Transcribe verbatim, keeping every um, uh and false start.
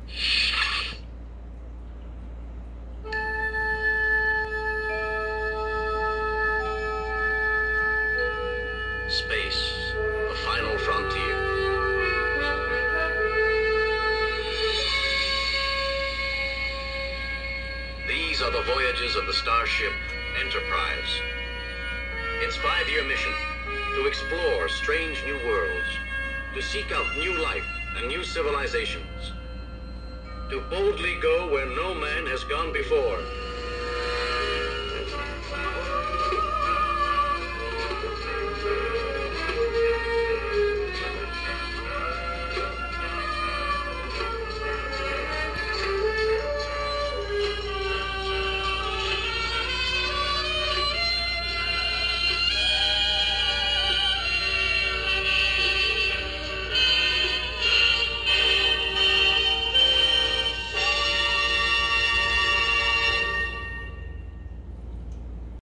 Space, the final frontier. These are the voyages of the starship Enterprise. Its five-year mission, to explore strange new worlds, to seek out new life and new civilizations, to boldly go where no man has gone before,